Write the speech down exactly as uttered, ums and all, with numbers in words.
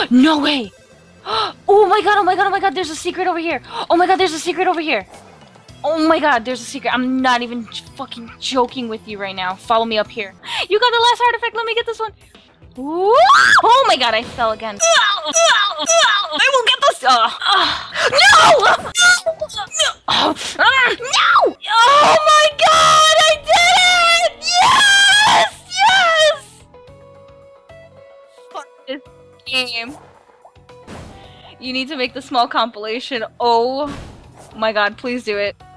No way! Oh my god, oh my god, oh my god, there's a secret over here! Oh my god, there's a secret over here! Oh my god, there's a secret. I'm not even fucking joking with you right now. Follow me up here. You got the last artifact, let me get this one. Ooh. Oh my god, I fell again. I will get this! Uh, uh, no! No! No! Oh my god, I did it! Yes! Yes! Fuck this game. You need to make the small compilation. Oh my god, please do it.